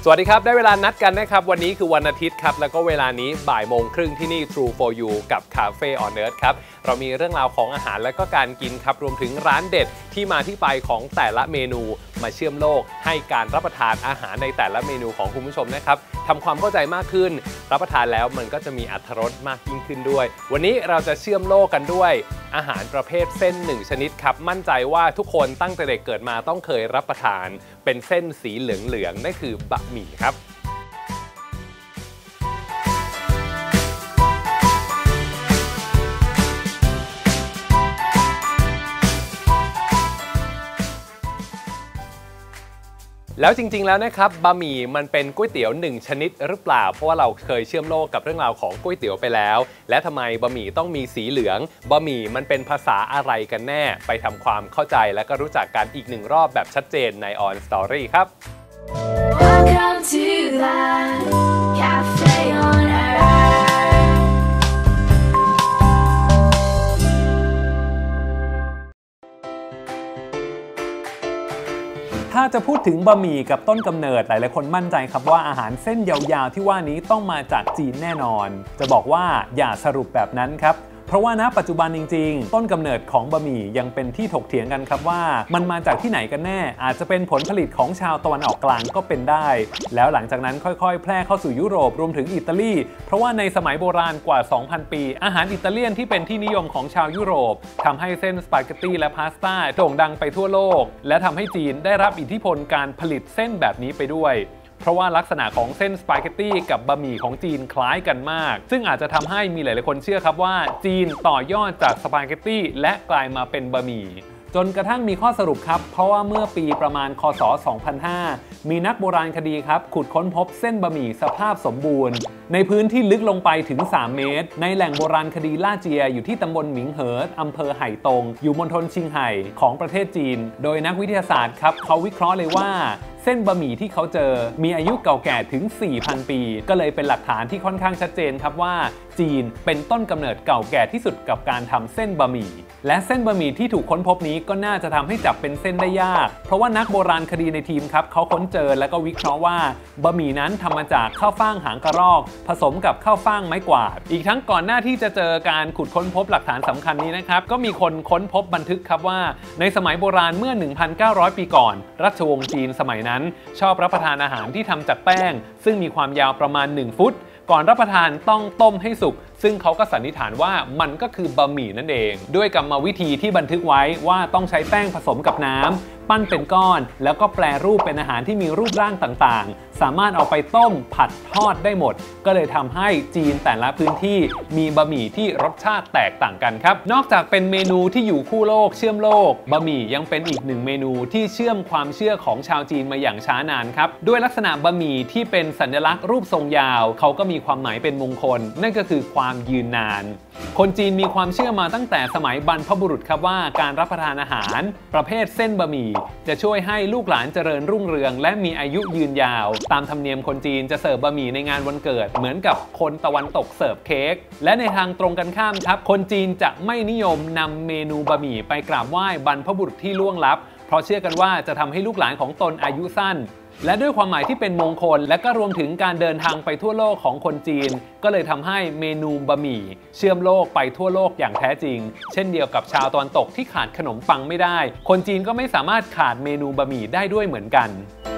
สวัสดีครับได้เวลานัดกันนะครับวันนี้คือวันอาทิตย์ครับแล้วก็เวลานี้บ่ายโมงครึ่งที่นี่ True for You กับ Cafe on Earth ครับเรามีเรื่องราวของอาหารและก็การกินครับรวมถึงร้านเด็ดที่มาที่ไปของแต่ละเมนูมาเชื่อมโลกให้การรับประทานอาหารในแต่ละเมนูของคุณผู้ชมนะครับทำความเข้าใจมากขึ้นรับประทานแล้วมันก็จะมีอรรถรสมากยิ่งขึ้นด้วยวันนี้เราจะเชื่อมโลกกันด้วยอาหารประเภทเส้น1ชนิดครับมั่นใจว่าทุกคนตั้งแต่เด็กเกิดมาต้องเคยรับประทานเป็นเส้นสีเหลืองๆนั่นคือบะหมี่ครับแล้วจริงๆแล้วนะครับบะหมี่มันเป็นก๋วยเตี๋ยว1ชนิดหรือเปล่าเพราะว่าเราเคยเชื่อมโลกกับเรื่องราวของก๋วยเตี๋ยวไปแล้วและทำไมบะหมี่ต้องมีสีเหลืองบะหมี่มันเป็นภาษาอะไรกันแน่ไปทำความเข้าใจและก็รู้จักกันอีก1รอบแบบชัดเจนใน On Story ครับ Welcome to the Cafe on Earth ถ้าจะพูดถึงบะหมี่กับต้นกำเนิดหลายๆคนมั่นใจครับว่าอาหารเส้นยาวๆที่ว่านี้ต้องมาจากจีนแน่นอนจะบอกว่าอย่าสรุปแบบนั้นครับเพราะว่าณปัจจุบันจริงๆต้นกำเนิดของบะหมี่ยังเป็นที่ถกเถียงกันครับว่ามันมาจากที่ไหนกันแน่อาจจะเป็นผลผลิตของชาวตะวันออกกลางก็เป็นได้แล้วหลังจากนั้นค่อยๆแพร่เข้าสู่ยุโรปรวมถึงอิตาลีเพราะว่าในสมัยโบราณกว่า 2,000 ปีอาหารอิตาเลียนที่เป็นที่นิยมของชาวยุโรปทำให้เส้นสปาเกตตีและพาสต้าโด่งดังไปทั่วโลกและทำให้จีนได้รับอิทธิพลการผลิตเส้นแบบนี้ไปด้วยเพราะว่าลักษณะของเส้นสปาเกตตี้กับบะหมี่ของจีนคล้ายกันมากซึ่งอาจจะทำให้มีหลายๆคนเชื่อครับว่าจีนต่อยอดจากสปาเกตตี้และกลายมาเป็นบะหมี่จนกระทั่งมีข้อสรุปครับเพราะว่าเมื่อปีประมาณคศ 2005 มีนักโบราณคดีครับขุดค้นพบเส้นบะหมี่สภาพสมบูรณ์ในพื้นที่ลึกลงไปถึง 3 เมตรในแหล่งโบราณคดีล่าเจียอยู่ที่ตำบลหมิงเหออำเภอไห่ตงอยู่มณฑลชิงไห่ของประเทศจีนโดยนักวิทยาศาสตร์ครับเขาวิเคราะห์เลยว่าเส้นบะหมี่ที่เขาเจอมีอายุเก่าแก่ถึง 4,000 ปีก็เลยเป็นหลักฐานที่ค่อนข้างชัดเจนครับว่าจีนเป็นต้นกำเนิดเก่าแก่ที่สุดกับการทำเส้นบะหมี่และเส้นบะหมี่ที่ถูกค้นพบนี้ก็น่าจะทำให้จับเป็นเส้นได้ยากเพราะว่านักโบราณคดีในทีมครับเขาค้นเจอและก็วิเคราะห์ว่าบะหมี่นั้นทำมาจากข้าวฟ่างหางกระรอกผสมกับข้าวฟ่างไม้กวาดอีกทั้งก่อนหน้าที่จะเจอการขุดค้นพบหลักฐานสำคัญนี้นะครับก็มีคนค้นพบบันทึกครับว่าในสมัยโบราณเมื่อ 1,900 ปีก่อนราชวงศ์จีนสมัยนั้นชอบรับประทานอาหารที่ทำจากแป้งซึ่งมีความยาวประมาณ1 ฟุตก่อนรับประทานต้องต้มให้สุกซึ่งเขาก็สันนิษฐานว่ามันก็คือบะหมี่นั่นเองด้วยกรรมวิธีที่บันทึกไว้ว่าต้องใช้แป้งผสมกับน้ำปั้นเป็นก้อนแล้วก็แปรรูปเป็นอาหารที่มีรูปร่างต่างๆสามารถเอาไปต้มผัดทอดได้หมดก็เลยทำให้จีนแต่ละพื้นที่มีบะหมี่ที่รสชาติแตกต่างกันครับนอกจากเป็นเมนูที่อยู่คู่โลกเชื่อมโลกบะหมี่ยังเป็นอีกหนึ่งเมนูที่เชื่อมความเชื่อของชาวจีนมาอย่างช้านานครับด้วยลักษณะบะหมี่ที่เป็นสัญลักษณ์รูปทรงยาวเขาก็มีความหมายเป็นมงคลนั่นก็คือความยืนนานคนจีนมีความเชื่อมาตั้งแต่สมัยบรรพบุรุษครับว่าการรับประทานอาหารประเภทเส้นบะหมี่จะช่วยให้ลูกหลานเจริญรุ่งเรืองและมีอายุยืนยาวตามธรรมเนียมคนจีนจะเสิร์ฟบะหมี่ในงานวันเกิดเหมือนกับคนตะวันตกเสิร์ฟเค้กและในทางตรงกันข้ามครับคนจีนจะไม่นิยมนำเมนูบะหมี่ไปกราบไหว้บรรพบุรุษที่ล่วงลับเพราะเชื่อกันว่าจะทำให้ลูกหลานของตนอายุสั้นและด้วยความหมายที่เป็นมงคลและก็รวมถึงการเดินทางไปทั่วโลกของคนจีนก็เลยทำให้เมนูบะหมี่เชื่อมโลกไปทั่วโลกอย่างแท้จริงเช่นเดียวกับชาวตะวันตกที่ขาดขนมปังไม่ได้คนจีนก็ไม่สามารถขาดเมนูบะหมี่ได้ด้วยเหมือนกัน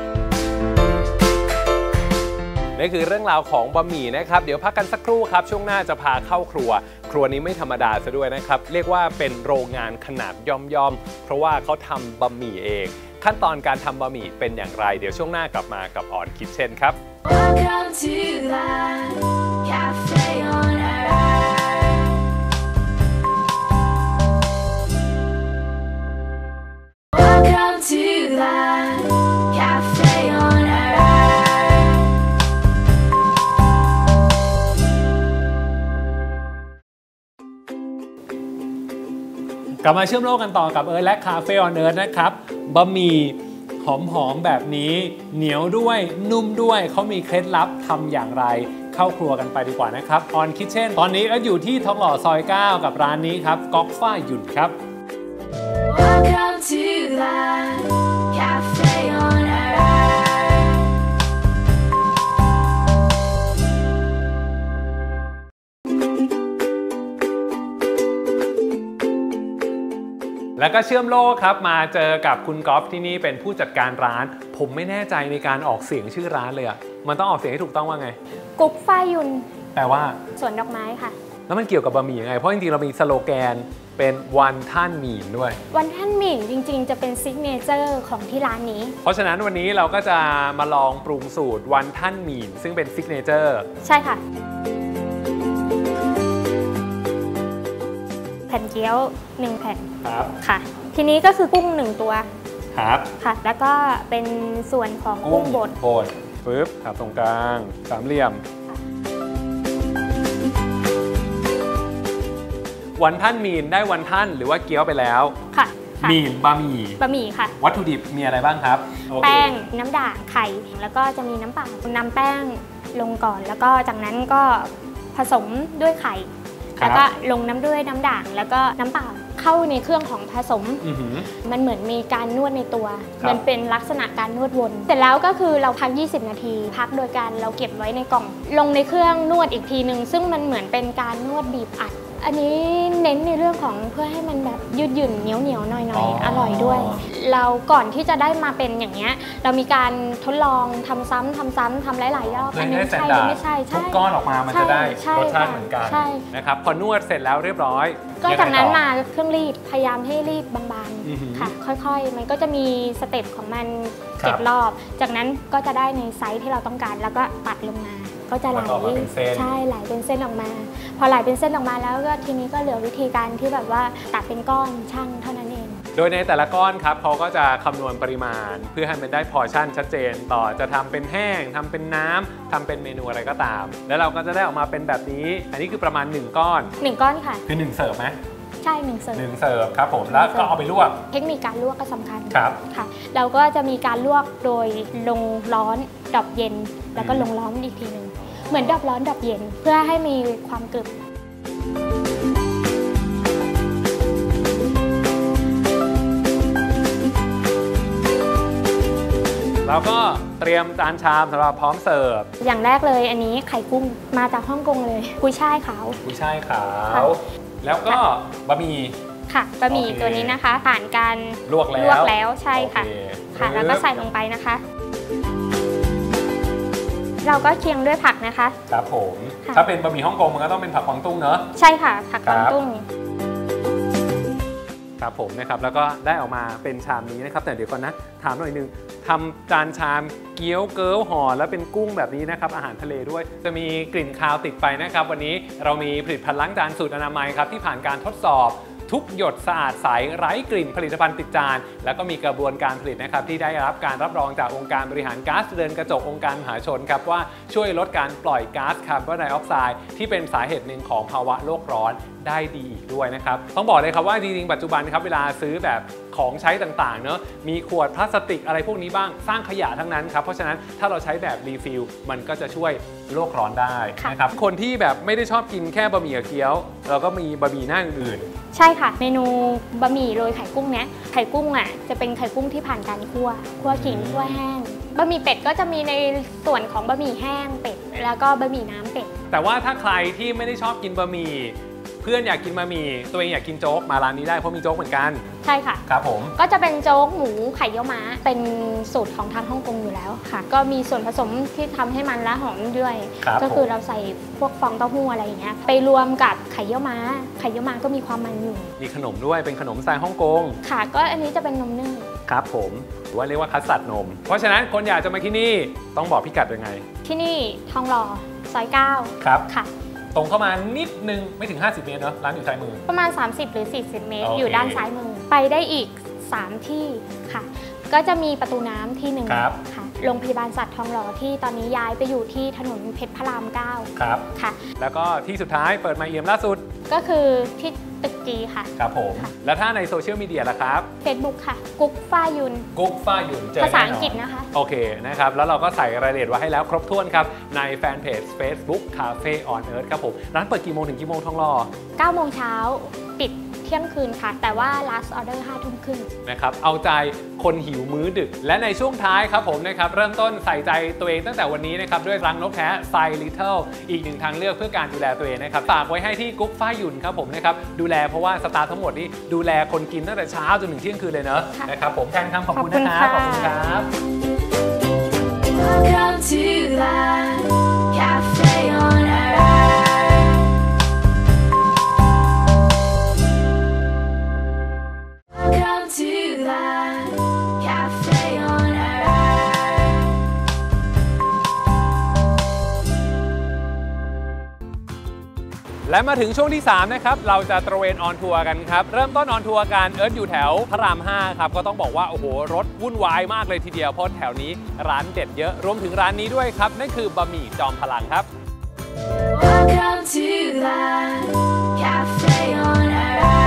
นี่คือเรื่องราวของบะหมี่นะครับเดี๋ยวพักกันสักครู่ครับช่วงหน้าจะพาเข้าครัวนี้ไม่ธรรมดาซะด้วยนะครับเรียกว่าเป็นโรงงานขนาดย่อมเพราะว่าเขาทำบะหมี่เองขั้นตอนการทำบะหมี่เป็นอย่างไรเดี๋ยวช่วงหน้ากลับมากับOn Kitchenครับ Welcome to the Cafe on Earth Welcome to the Cafe on Earth กลับมาเชื่อมโลกกันต่อกับและคาเฟ่ออนเอิร์ธนะครับบะหมี่หอมๆแบบนี้เหนียวด้วยนุ่มด้วยเขามีเคล็ดลับทำอย่างไรเข้าครัวกันไปดีกว่านะครับ On Kitchen ตอนนี้อยู่ที่ทองหล่อซอย 9 กับร้านนี้ครับก๊อกฟ้าหยุ่นครับ Welcome to the Cafe on Earth แล้วก็เชื่อมโลกครับมาเจอกับคุณก๊อฟที่นี่เป็นผู้จัดการร้านผมไม่แน่ใจในการออกเสียงชื่อร้านเลยอะมันต้องออกเสียงให้ถูกต้องว่าไงกุ๊กฝ้ายยุนแปลว่าสวนดอกไม้ค่ะแล้วมันเกี่ยวกับบะหมี่ยังไงเพราะจริงๆเรามีสโลแกนเป็นวันท่านหมี่ด้วยวันท่านหมี่จริงๆจะเป็นซิกเนเจอร์ของที่ร้านนี้เพราะฉะนั้นวันนี้เราก็จะมาลองปรุงสูตรวันท่านหมี่ซึ่งเป็นซิกเนเจอร์ใช่ค่ะแผ่นเกี๊ยว1แผ่นครับค่ะทีนี้ก็คือกุ้ง1ตัวครับค่ะแล้วก็เป็นส่วนของกุ้งบดปึ๊บครับตรงกลางสามเหลี่ยมวันท่านหมี่ได้วันท่านหรือว่าเกี๊ยวไปแล้วค่ะหมี่บะหมี่ค่ะวัตถุดิบมีอะไรบ้างครับแป้งน้ำด่างไข่แล้วก็จะมีน้ำเปล่านำแป้งลงก่อนแล้วก็จากนั้นก็ผสมด้วยไข่แล้วก็ลงน้ำด้วยน้ำด่างแล้วก็น้ำเปล่าเข้าในเครื่องของผสมมันเหมือนมีการนวดในตัวมันเป็นลักษณะการนวดวนเสร็จแล้วก็คือเราพัก20 นาทีพักโดยการเราเก็บไว้ในกล่องลงในเครื่องนวดอีกทีนึงซึ่งมันเหมือนเป็นการนวดบีบอัดอันนี้เน้นในเรื่องของเพื่อให้มันแบบยืดหยุ่นเหนียวหน่อยอร่อยด้วยเราก่อนที่จะได้มาเป็นอย่างเงี้ยเรามีการทดลองทำซ้ำทำหลายๆรอบอันนี้ใช่ไม่ใช่ทุกก้อนออกมามันจะได้รสชาติเหมือนกันนะครับพอนวดเสร็จแล้วเรียบร้อยก็จากนั้นมาเครื่องรีดพยายามให้รีดบางๆค่ะค่อยๆมันก็จะมีสเต็ปของมัน7 รอบจากนั้นก็จะได้ในไซส์ที่เราต้องการแล้วก็ตัดลงมาก็จะไหลใช่ไหลเป็นเส้นออกมาพอไหลเป็นเส้นออกมาแล้วก็ทีนี้ก็เหลือวิธีการที่แบบว่าตัดเป็นก้อนช่างเท่านั้นเองโดยในแต่ละก้อนครับเขาก็จะคำนวณปริมาณเพื่อให้มันได้พอร์ชั่นชัดเจนต่อจะทำเป็นแห้งทำเป็นน้ำทำเป็นเมนูอะไรก็ตามแล้วเราก็จะได้ออกมาเป็นแบบนี้อันนี้คือประมาณ1 ก้อน 1 ก้อนค่ะคือ1 เสิร์ฟไหมใช่1 เสิร์ฟ 1 เสิร์ฟครับผมแล้วก็เอาไปลวกเทคนิคการลวกก็สำคัญครับค่ะเราก็จะมีการลวกโดยลงร้อนดับเย็นแล้วก็ลงร้อนอีกทีนึงเหมือนดับร้อนดับเย็นเพื่อให้มีความกรึบแล้วก็เตรียมจานชามสำหรับพร้อมเสิร์ฟอย่างแรกเลยอันนี้ไข่กุ้งมาจากฮ่องกงเลยกุยช่ายขาวแล้วก็บะหมี่ค่ะบะหมี่ตัวนี้นะคะผ่านการลวกแล้วใช่ค่ะค่ะแล้วก็ใส่ลงไปนะคะเราก็เคียงด้วยผักนะคะครับผมถ้าเป็นบะหมี่ฮ่องกงมันก็ต้องเป็นผักกวางตุ้งเนอะใช่ค่ะผักกวางตุ้งครับผมนะครับแล้วก็ได้ออกมาเป็นชามนี้นะครับแต่เดี๋ยวก่อนนะถามหน่อยนึงทำจานชามเกี๊ยวเกี๊ยวห่อแล้วเป็นกุ้งแบบนี้นะครับอาหารทะเลด้วยจะมีกลิ่นคาวติดไปนะครับวันนี้เรามีผลิตภัณฑ์ล้างจานสูตรอนามัยครับที่ผ่านการทดสอบทุกหยดสะอาดใสไร้กลิ่นผลิตภัณฑ์ติดจานแล้วก็มีกระบวนการผลิตนะครับที่ได้รับการรับรองจากองค์การบริหารก๊าซเรือนกระจกองค์การมหาชนครับว่าช่วยลดการปล่อยก๊าซคาร์บอนไดออกไซด์ที่เป็นสาเหตุหนึ่งของภาวะโลกร้อนได้ดีอีกด้วยนะครับต้องบอกเลยครับว่าจริงๆปัจจุบันครับเวลาซื้อแบบของใช้ต่างๆเนอะมีขวดพลาสติกอะไรพวกนี้บ้างสร้างขยะทั้งนั้นครับเพราะฉะนั้นถ้าเราใช้แบบรีฟิลมันก็จะช่วยโลกร้อนได้นะครับคนที่แบบไม่ได้ชอบกินแค่บะหมี่กับเกี๊ยวเราก็มีบะหมี่หน้าอื่นใช่ค่ะเมนูบะหมี่โรยไข่กุ้งเนี้ยไข่กุ้งอ่ะจะเป็นไข่กุ้งที่ผ่านการคั่วขิงคั่วแห้งบะหมี่เป็ดก็จะมีในส่วนของบะหมี่แห้งเป็ดแล้วก็บะหมี่น้ำเป็ดแต่ว่าถ้าใครที่ไม่ได้ชอบกินบะหมี่เพื่อนอยากกินบะหมี่ตัวเองอยากกินโจ๊กมาร้านนี้ได้เพราะมีโจ๊กเหมือนกันใช่ค่ะครับผมก็จะเป็นโจ๊กหมูไข่เยี่ยวม้าเป็นสูตรของทางฮ่องกงอยู่แล้วค่ะก็มีส่วนผสมที่ทำให้มันและหอมด้วยก็คือเราใส่พวกฟองเต้าหู้อะไรอย่างเงี้ยไปรวมกับไข่เยี่ยวม้าก็มีความมันอยู่มีขนมด้วยเป็นขนมสไตล์ฮ่องกงค่ะก็อันนี้จะเป็นนมนึ่งครับผมหรือว่าเรียกว่าคัสตาร์ดนมเพราะฉะนั้นคนอยากจะมาที่นี่ต้องบอกพิกัดยังไงที่นี่ทองหล่อซอย9 ครับค่ะตรงเข้ามานิดนึงไม่ถึง50 เมตรเนอะร้านอยู่ซ้ายมือประมาณ30หรือ40 เมตรอยู่ด้านซ้ายมือไปได้อีก3ที่ค่ะก็จะมีประตูน้ำที่1ค่ะโรงพยาบาลสัตว์ทองหล่อที่ตอนนี้ย้ายไปอยู่ที่ถนนเพชรพระราม9 ครับค่ะแล้วก็ที่สุดท้ายเปิดมาเอี่ยมล่าสุดก็คือที่ตึกจีค่ะครับผมแล้วถ้าในโซเชียลมีเดียล่ะครับ Facebook ค่ะกุ๊กฝ้ายยุนภาษาอังกฤษนะคะโอเคนะครับแล้วเราก็ใส่รายละเอียดไว้ให้แล้วครบถ้วนครับในแฟนเพจ Facebook Cafe on Earth ครับผมร้านเปิดกี่โมงถึงกี่โมงทองหล่อ 9 โมงเช้าปิดเที่ยงคืนค่ะ แต่ว่า last order 5 ทุ่มครึ่งนะครับเอาใจคนหิวมื้อดึก และในช่วงท้ายครับผมนะครับเริ่มต้นใส่ใจตัวเองตั้งแต่วันนี้นะครับด้วยรังนกแท้ไซลิเทิลอีกหนึ่งทางเลือกเพื่อการดูแลตัวเองนะครับฝากไว้ให้ที่กุ๊กฝ้ายหยุ่นครับผมนะครับดูแลเพราะว่าสตาฟทั้งหมดนี่ดูแลคนกินตั้งแต่เช้าจนถึงเที่ยงคืนเลยเนอะค่ะนะครับผมแทนคำขอบคุณขอบคุณนะครับค่ะขอบคุณครับ Welcome to the cafe on earth. Welcome to the cafe on earth. และมาถึงช่วงที่ 3 นะครับ เราจะตระเวนออนทัวร์กันครับ เริ่มต้นออนทัวร์กันเอิร์ธอยู่แถวพระราม 5 ครับ ก็ต้องบอกว่า โอ้โห รถวุ่นวายมากเลยทีเดียว เพราะแถวนี้ร้านเด็ดเยอะ รวมถึงร้านนี้ด้วยครับ นั่นคือบะหมี่จอมพลังครับ Welcome to the cafe on earth.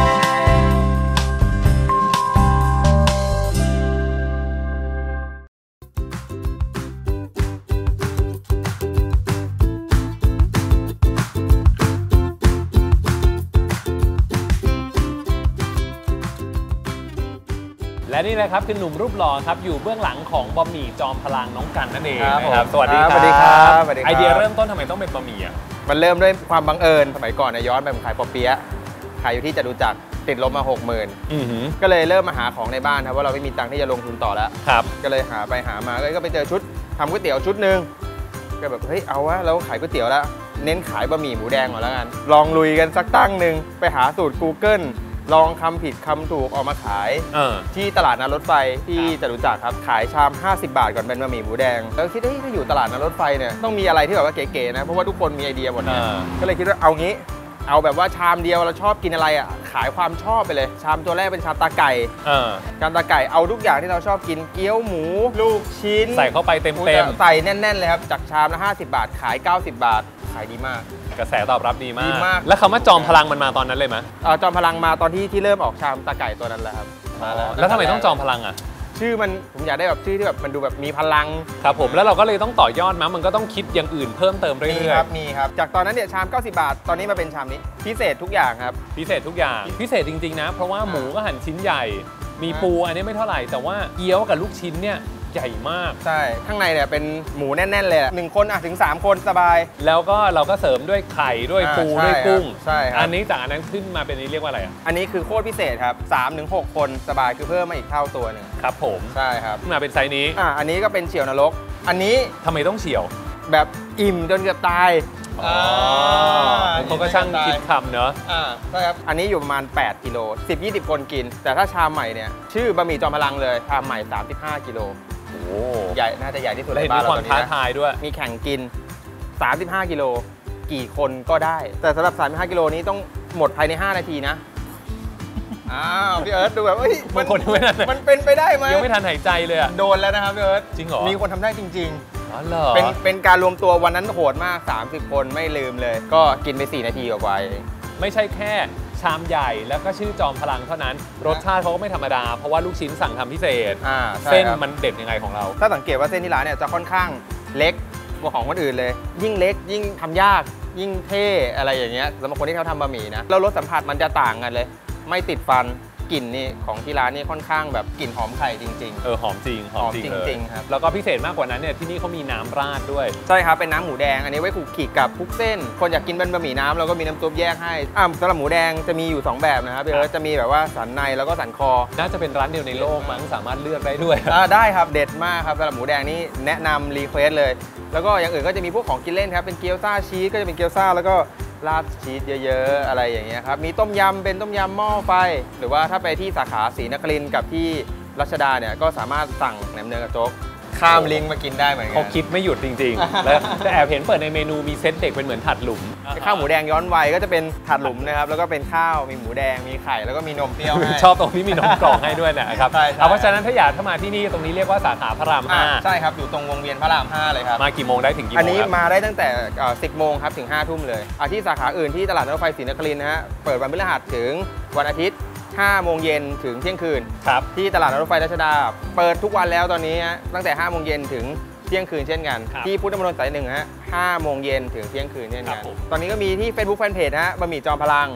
และนี่นะครับคือหนุ่มรูปหล่อครับอยู่เบื้องหลังของบะหมี่จอมพลังน้องกันนั่นเองครับนะครับผมสวัสดีสวัสดีครับสวัสดีครับไอเดียเริ่มต้นทำไมต้องเป็นบะหมี่อ่ะมันเริ่มด้วยความบังเอิญสมัยก่อนเนี่ยย้อนไปผมขายปอเปี๊ยะขายอยู่ที่จตุจักรติดลบมา 60,000 ก็เลยเริ่มมาหาของในบ้านครับว่าเราไม่มีตังค์ที่จะลงทุนต่อแล้วครับก็เลยหาไปหามาก็ไปเจอชุดทำก๋วยเตี๋ยวชุดหนึ่งก็แบบเฮ้ยเอาวะเราขายก๋วยเตี๋ยวแล้วเน้นขายบะหมี่หมูแดงก่อนแล้วกันลองลุยกันสักตั้งหนึ่งไปหาสูตร Google ลองคำผิดคำถูกออกมาขาย ที่ตลาดนัดรถไฟที่จตุจักรครับขายชาม50 บาทก่อนเป็นบะหมี่หมูแดงแล้วคิดว่าถ้าอยู่ตลาดนัดรถไฟเนี่ยต้องมีอะไรที่แบบว่าเก๋ๆนะเพราะว่าทุกคนมีไอเดียหมดเนี่ยก็เลยคิดว่าเอางี้เอาแบบว่าชามเดียวเราชอบกินอะไรอ่ะขายความชอบไปเลยชามตัวแรกเป็นชามตาไก่ชามตาไก่เอาทุกอย่างที่เราชอบกินเกี๊ยวหมูลูกชิ้นใส่เข้าไปเต็มใส่แน่นๆเลยครับจากชามละ50 บาทขาย90 บาทขายดีมากกระแสตอบรับดีมากดีมากแล้วคำว่าจอมพลังมันมาตอนนั้นเลยไหมจอมพลังมาตอนที่เริ่มออกชามตาไก่ตัวนั้นแหละครับมาแล้วแล้วทำไมต้องจอมพลังอ่ะชื่อมันผมอยากได้แบบชื่อที่แบบมันดูแบบมีพลังครับผมแล้วเราก็เลยต้องต่อยอดมั้ยมันก็ต้องคิดอย่างอื่นเพิ่มเติมเรื่มีอยครับมีครับจากตอนนั้นเนี่ยชาม90 บาทตอนนี้มาเป็นชามนี้พิเศษทุกอย่างครับๆพิเศษทุกอย่างพิเศษจริงๆนะเพราะว่าหมูก็หั่นชิ้นใหญ่ มีปูอันนี้ไม่เท่าไหร่แต่ว่าเกี๊ยวกับลูกชิ้นเนี่ยใหญ่มากใช่ข้างในเนี่ยเป็นหมูแน่นๆเลยอะ1 คนถึง 3 คนสบายแล้วก็เราก็เสริมด้วยไข่ด้วยปูใช่ด้วยกุ้งใช่ครับอันนี้จากอันนั้นขึ้นมาเป็นนี้เรียกว่าอะไรอ่ะอันนี้คือโคตรพิเศษครับ3 ถึง 6 คนสบายคือเพิ่มมาอีกเท่าตัวหนึ่งครับผมใช่ครับขึ้นมาเป็นไซส์นี้อันนี้ก็เป็นเฉียวนรกอันนี้ทำไมต้องเฉียวแบบอิ่มจนเกือบตายเขาก็ช่างคิดคำเนอะใช่ครับอันนี้อยู่ประมาณ8 กิโล10-20 คนกิน แต่ถ้าชามใหม่เนี่ยชื่อบะหมี่จอมพลังเลยชามใหม่35 กิโลโอ้ใหญ่น่าจะใหญ่ที่สุดแล้วในเห็นบ้ามีนเราความตอนท้านี้นะทายด้วยมีแข่งกิน 35 กิโลกี่คนก็ได้ แต่สำหรับ 35 กิโลนี้ต้องหมดภายใน 5 นาทีนะพี่เอิร์ธดูแบบเฮ้ยมันคนไม่ทันมันเป็นไปได้ไหมยังไม่ทันหายใจเลยอ่ะโดนแล้วนะครับพี่เอิร์ธจริงเหรอมีคนทำได้จริงอ๋อเหรอๆ เป็นการรวมตัววันนั้นโหดมาก 30 คนไม่ลืมเลย ก็กินไป 4 นาทีกว่าๆเองไม่ใช่แค่ชามใหญ่แล้วก็ชื่อจอมพลังเท่านั้น รสชาติเขาก็ไม่ธรรมดา เพราะว่าลูกชิ้นสั่งทำพิเศษใช่เส้นครับมันเด็ดยังไงของเราถ้าสังเกตว่าเส้นที่ร้านเนี่ยจะค่อนข้างเล็กกว่าของคนอื่นเลย ยิ่งเล็กยิ่งทำยาก ยิ่งเท่อะไรอย่างเงี้ยสำหรับคนที่เขาทำบะหมี่นะแล้วรสสัมผัสมันจะต่างกันเลย ไม่ติดฟันกลิ่นนี่ของที่ร้านนี่ค่อนข้างแบบกลิ่นหอมไข่จริงหอมจริงหอมจริงหอมจริงๆครับแล้วก็พิเศษมากกว่านั้นเนี่ยที่นี่เขามีน้ำราดด้วยๆ ใช่ครับเป็นน้ำหมูแดงอันนี้ไว้ขูดขีดกับพวกเส้น คนอยากกินเป็นบะหมี่น้ำเราก็มีน้ำซุปแยกให้สำหรับหมูแดงจะมีอยู่2แบบนะครับพี่เอิร์ธจะมีแบบว่าสันในแล้วก็สันคอน่าจะเป็นร้านเดียวในโลกมั้งสามารถเลือกได้ด้วยได้ครับเด็ดมากครับสำหรับหมูแดงนี่แนะนำรีเควสเลย แล้วก็อย่างอื่นก็จะมีพวกของกินเล่นครับเป็นเกี๊ยวซ่าชีสก็จะเป็นเกี๊ยวซ่าแล้วก็ราดชีสเยอะๆอะไรอย่างเงี้ยครับมีต้มยำเป็นต้มยำหม้อไฟหรือว่าถ้าไปที่สาขาศรีนครินทร์กับที่รัชดาเนี่ยก็สามารถสั่งแหนมเนืองกับโจ๊กข้ามลิงก์มากินได้เหมือนกัเขาคิดไม่หยุดจริงๆ แล้วแต่แอบเห็นเปิดในเมนูมีเซตเด็กเป็นเหมือนถัดหลุมข้าวหมูแดงย้อนวัยก็จะเป็นถาดหลุมนะครับแล้วก็เป็นข้าวมีหมูแดงมีไข่แล้วก็มีนมเปรี้ยวให้ชอบตรงที่มีนมกล่องให้ด้วยนะครับใช่เพราะฉะนั้นถ้าอยากเข้ามาที่นี่ตรงนี้เรียกว่าสาขาพระรามใช่ครับอยู่ตรงวงเวียนพระราม 5 เลยครับ 5มากี่โมงได้ถึงกี่โมอันงนี้ครับมาได้ตั้งแต่ 10 โมงครับถึง 5 ทุ่มเลยที่สาขาอื่นที่ตลาดรถไฟศรีนครินทร์นะฮะเปิดวันพฤหัสถึงวันอาทิตย์ 5 โมงเย็นถึงเที่ยงคืนครับที่ตลาดรถไฟรัชดาเปิดทุกวันแล้วตอนนี้ฮะตั้งแต่ 5 โมงเย็นถึงเที่ยงคืนเช่นกันครับที่พุทธมณฑลสาย 1 ฮะ 5 โมงเย็นถึงเที่ยงคืนเช่นครักับ นผมตอนนี้ก็มีที่ Facebook Fanpage ฮะบะหมี่จอมพลัง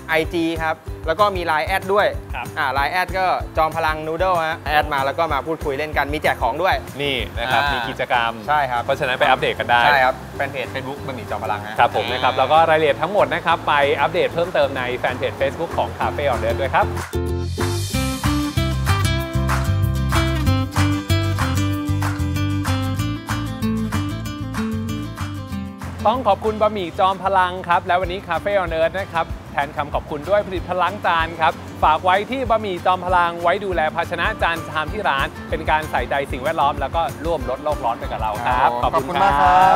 IG ครับแล้วก็มี Line แอดด้วยครับ Line แอดก็จอมพลังนูโดลฮะแอดมาแล้วก็มาพูดคุยเล่นกันมีแจกของด้วยนี่นะครับมีกิจกรรมใช่ครับเพราะฉะนั้นไปอัปเดตกันได้ใช่ครับแฟนเพจ Facebook บะหมี่จอมพลังฮะครับผมนะครับแล้วก็รายละเอียดทั้งหมดนะครับไปอัปเดตเพิ่มเติมในแฟนเพจ Facebook ของ Cafe on Earth ด้วยครับต้องขอบคุณบะหมี่จอมพลังครับและวันนี้ Cafe on Earth นะครับแทนคำขอบคุณด้วยผลิตภัณฑ์ล้างจานครับฝากไว้ที่บะหมี่จอมพลังไว้ดูแลภาชนะจานชามที่ร้านเป็นการใส่ใจสิ่งแวดล้อมแล้วก็ร่วมลดโลกร้อนไปกับเราครับขอบคุณมากครับ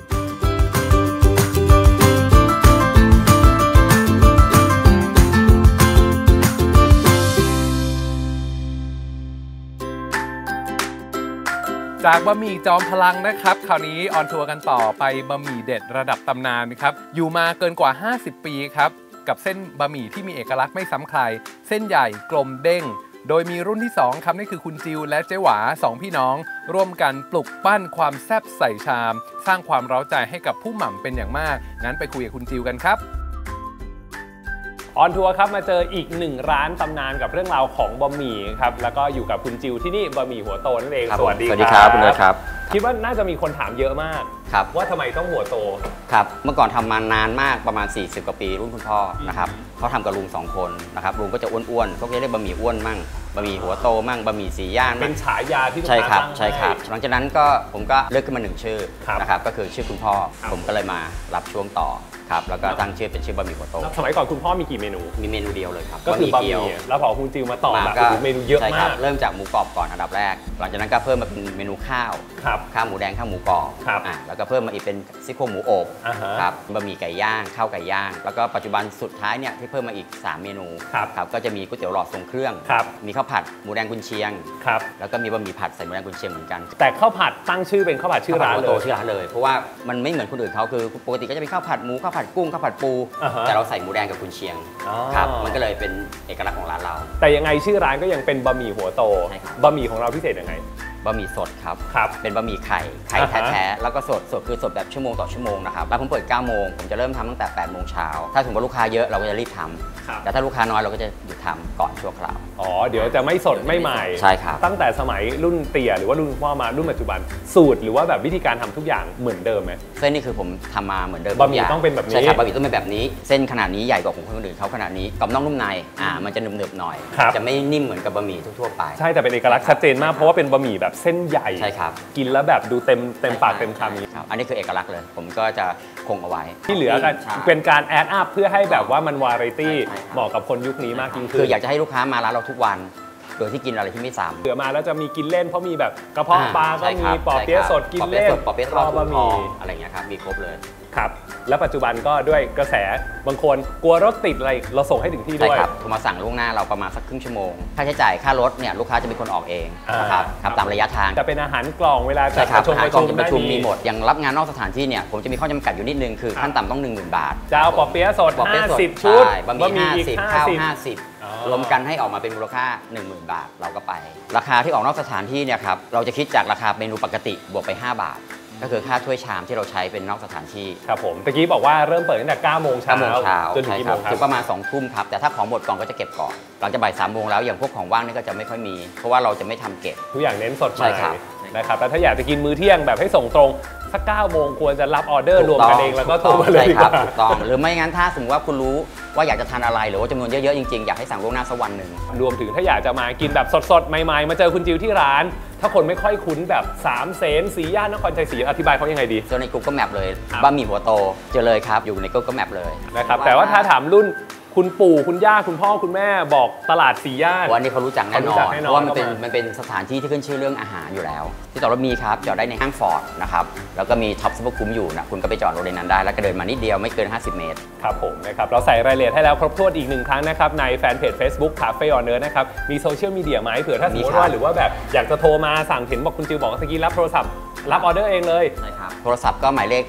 จากบะหมี่จอมพลังนะครับคราวนี้ออนทัวร์กันต่อไปบะหมี่เด็ดระดับตำนานครับอยู่มาเกินกว่า 50 ปีครับกับเส้นบะหมี่ที่มีเอกลักษณ์ไม่ซ้ำใครเส้นใหญ่กลมเด้งโดยมีรุ่นที่2ครับนี่คือคุณจิวและเจ๊หวา2พี่น้องร่วมกันปลุกปั้นความแซ่บใส่ชามสร้างความเร้าใจให้กับผู้หม่ำเป็นอย่างมากงั้นไปคุยกับคุณจิวกันครับออนทัวร์ครับมาเจออีกหนึ่งร้านตำนานกับเรื่องราวของบะหมี่ครับแล้วก็อยู่กับคุณจิวที่นี่บะหมี่หัวโตนั่นเองสวัสดีครับคุณเอิร์ธครับคิดว่าน่าจะมีคนถามเยอะมากครับว่าทำไมต้องหัวโตครับเมื่อก่อนทำมานานมากประมาณ40กว่าปีรุ่นคุณพ่อนะครับเขาทำกับลุง2คนนะครับลุงก็จะอ้วนๆเขาจะเรียกบะหมี่อ้วนมั่งบะหมี่หัวโตมั่งบะหมี่สีย่านเป็นฉายาที่ใช่ครับใช่ครับหลังจากนั้นก็ผมก็เลือกขึ้นมา1ชื่อนะครับก็คือชื่อคุณพ่อผมก็เลยมารับช่วงต่อครับแล้วก็ตั้งชื่อเป็นชื่อบะหมี่หัวโตสมัยก่อนคุณพ่อมีกี่เมนูมีเมนูเดียวเลยครับก็คือบะหมี่แล้วพอคุณจิวมาต่อแบบเมนูเยอะมากเริ่มจากหมูกรอบก่อนอันดับแรกหลังจากนั้นก็เพิ่มมาเป็นเมนูข้าวข้าวหมูแดงข้าวหมูกรอบแล้วก็เพิ่มมาอีกเป็นซี่โครงหมูอบครับบะหมี่ไก่ย่างข้าวไก่ย่างแล้วก็ปัจจุบันสุดท้ายเนี่ยที่เพิ่มมาอีก3เมนูครับก็จะมีก๋วยเตี๋ยวหลอดทรงเครื่องมีข้าวผัดหมูแดงกุนเชียงแล้วก็มีบะหมี่ผัดใส่หมูแดงกุนเชียงเหมือนกันแต่ข้าวผัดตั้งชื่อเป็นข้าวผัดชื่อร้านเลยชื่อร้านเลยเพราะว่ามันไม่เหมือนคนอื่นเขาคือปกติก็จะเป็นข้าวผัดหมูข้าวผัดกุ้งข้าวผัดปูแต่เราใส่หมูแดงกับกุนเชียงครับมันก็เลยเป็นเอกลักษณ์ของร้านเราแต่ยังไงชื่อร้านก็ยังเป็นบะหมี่หัวโตบะหมี่ของเราพิเศษยังไงบะหมี่สดครับเป็นบะหมี่ไข่แท้ๆแล้วก็สดคือสดแบบชั่วโมงต่อชั่วโมงนะครับร้านผมเปิด9โมงผมจะเริ่มทำตั้งแต่8โมงเช้าถ้าถึงว่าลูกค้าเยอะเราก็จะรีบทำแต่ถ้าลูกค้าน้อยเราก็จะหยุดทำก่อนชั่วคราวเดี๋ยวจะไม่สดไม่ใหม่ใช่ครับตั้งแต่สมัยรุ่นเตี่ยหรือว่ารุ่นพ่อมารุ่นปัจจุบันสูตรหรือว่าแบบวิธีการทำทุกอย่างเหมือนเดิมไหมเส้นนี่คือผมทำมาเหมือนเดิมบะหมี่ต้องเป็นแบบนี้ใช่ครับบะหมี่ต้องเป็นแบบนี้เส้นขนาดนี้ใหญ่กว่าของคนอื่นเขาขนาดนี้กรอบนอกนุ่มในมันจะหนึบๆหน่อยจะไม่นิ่มเหมือนกับบะหมี่ทั่วๆไปใช่แต่เป็นเอกลักษณ์ชัดเจนมากเพราะว่าเป็นบะหมี่แบบเส้นใหญ่ใช่ครับกินแล้วแบบดูเต็มปากเต็มคำนี้อันนี้คือเอกลักษณ์เลยผมก็จะคงเอาไว้ที่เหลือกันเป็นการแอดอัพเพื่อให้แบบว่ามันวาไรตี้เหมาะกับคนยุคนี้มากยิ่งขึ้นคืออยากจะให้ลูกค้ามาร้านเราทุกวันโดยที่กินอะไรที่ไม่ซ้ำเหลือมาแล้วจะมีกินเล่นเพราะมีแบบกระเพาะปลาก็มีปอเปี๊ยะสดกินเล่นปอเปี๊ยะทอดบะหมี่อะไรเงี้ยครับมีครบเลยครับและปัจจุบันก็ด้วยกระแสบางคนกลัวรถติดอะไรเราส่งให้ถึงที่ด้วยใช่ครับโทรมาสั่งล่วงหน้าเราประมาณสักครึ่งชั่วโมงค่าใช้จ่ายค่ารถเนี่ยลูกค้าจะเป็นคนออกเองนะครับตามระยะทางจะเป็นอาหารกล่องเวลาจัดประชุมมีหมดยังรับงานนอกสถานที่เนี่ยผมจะมีข้อจำกัดอยู่นิดนึงคือขั้นต่ำต้อง 10,000 บาทจะเอาปอเปี๊ยะสด50ชุดบะหมี่50ข้าว50รวมกันให้ออกมาเป็นมูลค่า 10,000 บาทเราก็ไปราคาที่ออกนอกสถานที่เนี่ยครับเราจะคิดจากราคาเมนูปกติบวกไป5 บาทก็คือค่าถ้วยชามที่เราใช้เป็นนอกสถานที่ครับผมตะกี้บอกว่าเริ่มเปิดตั้งแต่9 โมงเช้าจนถึงกี่โมงครับถึงประมาณ2 ทุ่มครับแต่ถ้าของหมดกล่องก็จะเก็บก่อนหลังจากบ่าย3 โมงแล้วอย่างพวกของว่างนี่ก็จะไม่ค่อยมีเพราะว่าเราจะไม่ทำเก็บทุกอย่างเน้นสดใหม่นะครับแต่ถ้าอยากจะกินมื้อเที่ยงแบบให้ส่งตรงสัก9 โมงควรจะรับออเดอร์รวมกันเองแล้วก็โทรมาเลยครับถูกต้องหรือไม่งั้นถ้าสมมติว่าคุณรู้ว่าอยากจะทานอะไรหรือว่าจำนวนเยอะๆจริงๆอยากให้สั่งล่วงหน้าสักวันหนึ่งรวมถึงถ้าอยากจะมากินแบบสดๆใหม่ๆมาเจอคุณจิวที่ร้านถ้าคนไม่ค่อยคุ้นแบบ3เสนสีย่านนครชัยศรีอธิบายเขายังไงดีเจอใน Google Map เลยบะหมี่หัวโตเจอเลยครับอยู่ใน Google Map เลยนะครับแต่ว่าถ้าถามรุ่นคุณปู่คุณย่าคุณพ่อคุณแม่บอกตลาดสีย่านวันนี้เขารู้จักแน่นอนเพราะว่ามันเป็นสถานที่ที่ขึ้นชื่อเรื่องอาหารอยู่แล้วที่จอดรถมีครับจอดได้ในห้างฟอร์ดนะครับแล้วก็มีท็อปซุปเปอร์คุ้มอยู่นะคุณก็ไปจอดรถในนั้นได้แล้วก็เดินมานิดเดียวไม่เกิน50 เมตรครับผมนะครับเราใส่รายละเอียดให้แล้วครบถ้วนอีก1 ครั้งนะครับในแฟนเพจ Facebook Cafe on Earth นะครับมีโซเชียลมีเดียไหมเผื่อถ้าสมมติว่าหรือว่าแบบอยากจะโทรมาสั่งเห็นบอกคุณจิวบอกตะกี้รับโทรศัพท์รับออเดอร์เองเลยใช่ครับโทรศัพท์ก็หมายเลข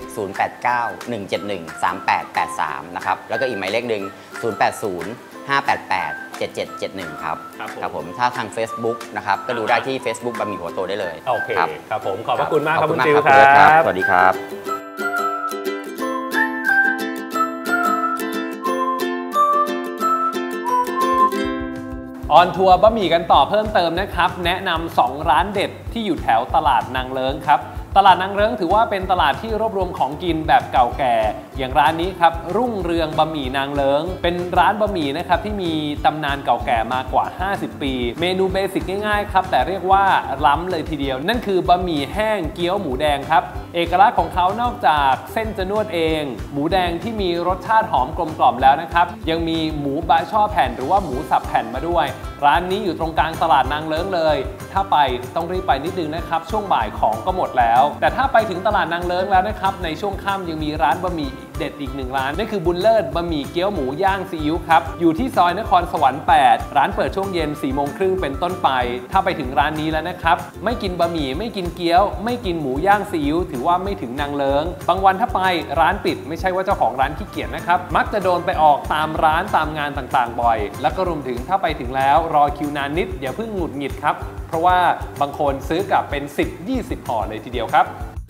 0891713883นะครับแล้วก็อีกหมายเลขหนึ่ง0805887771ครับผมถ้าทาง Facebook นะครับก็ดูได้ที่ Facebook บะหมี่หัวโตได้เลยโอเคครับผมขอบพระคุณมากครับคุณจิวครับสวัสดีครับออนทัวร์บะหมี่กันต่อเพิ่มเติมนะครับแนะนำ2ร้านเด็ดที่อยู่แถวตลาดนางเลิ้งครับตลาดนางเลิ้งถือว่าเป็นตลาดที่รวบรวมของกินแบบเก่าแก่อย่างร้านนี้ครับรุ่งเรืองบะหมี่นางเลิ้งเป็นร้านบะหมี่นะครับที่มีตำนานเก่าแก่มากว่า50 ปีเมนูเบสิกง่ายๆครับแต่เรียกว่าล้ำเลยทีเดียวนั่นคือบะหมี่แห้งเกี๊ยวหมูแดงครับเอกลักษณ์ของเขานอกจากเส้นจะนวดเองหมูแดงที่มีรสชาติหอมกลมกล่อมแล้วนะครับยังมีหมูบะช่อแผ่นหรือว่าหมูสับแผ่นมาด้วยร้านนี้อยู่ตรงกลางตลาดนางเลิ้งเลยถ้าไปต้องรีบไปนิดนึงนะครับช่วงบ่ายของก็หมดแล้วแต่ถ้าไปถึงตลาดนางเลิ้งแล้วนะครับในช่วงค่ำยังมีร้านบะหมี่เด็ดอีก1ร้านนั่นคือบุญเลิศบะหมี่เกี๊ยวหมูย่างซีอิ๊วครับอยู่ที่ซอยนครสวรรค์8ร้านเปิดช่วงเย็น 4:30 เป็นต้นไปถ้าไปถึงร้านนี้แล้วนะครับไม่กินบะหมี่ไม่กินเกี๊ยวไม่กินหมูย่างซีอิ๊วถือว่าไม่ถึงนางเลิ้งบางวันถ้าไปร้านปิดไม่ใช่ว่าเจ้าของร้านขี้เกียจนะครับมักจะโดนไปออกตามร้านตามงานต่างๆบ่อยแล้วก็รวมถึงถ้าไปถึงแล้วรอคิวนานนิดอย่าเพิ่งหงุดหงิดครับเพราะว่าบางคนซื้อกลับเป็น 10-20 ห่อเลยทีเดียวครับ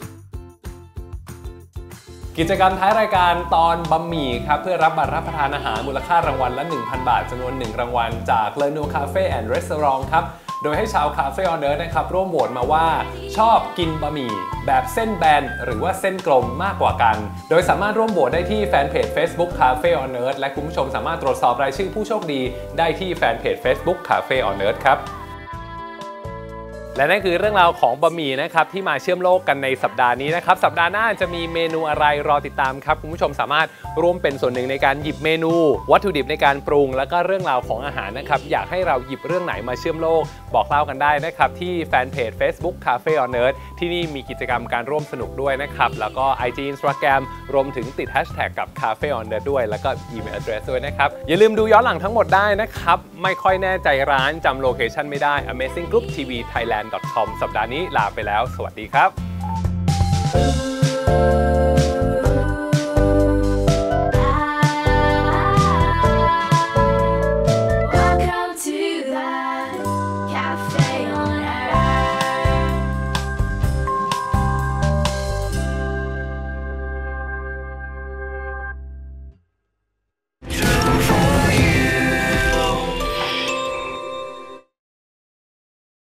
กิจกรรมท้ายรายการตอนบะหมี่ครับเพื่อรับบัตรรับประทานอาหารมูลค่ารางวัลละ 1,000 บาทจำนวน1รางวัลจาก Lerno Cafe and Restaurant ครับโดยให้ชาว Cafe on Earth นะครับร่วมโหวตมาว่าชอบกินบะหมี่แบบเส้นแบนหรือว่าเส้นกลมมากกว่ากันโดยสามารถร่วมโหวตได้ที่แฟนเพจ Facebook Cafe on Earth และคุณผู้ชมสามารถตรวจสอบรายชื่อผู้โชคดีได้ที่แฟนเพจ Facebook Cafe on Earth ครับและนั่นคือเรื่องราวของบะหมี่นะครับที่มาเชื่อมโลกกันในสัปดาห์นี้นะครับสัปดาห์หน้าจะมีเมนูอะไรรอติดตามครับคุณผู้ชมสามารถร่วมเป็นส่วนหนึ่งในการหยิบเมนูวัตถุดิบในการปรุงแล้วก็เรื่องราวของอาหารนะครับอยากให้เราหยิบเรื่องไหนมาเชื่อมโลกบอกเล่ากันได้นะครับที่แฟนเพจ Facebook Cafe on Earth ที่นี่มีกิจกรรมการร่วมสนุกด้วยนะครับแล้วก็ IG Instagram รวมถึงติด Hashtag กับ Cafe on Earth ด้วยแล้วก็ Email Address ด้วยนะครับอย่าลืมดูย้อนหลังทั้งหมดได้นะครับไม่ค่อยแน่ใจร้านจำโลเคชั่นไม่ได้ amazinggrouptvthailand.com สัปดาห์นี้ลาไปแล้วสวัสดีครับ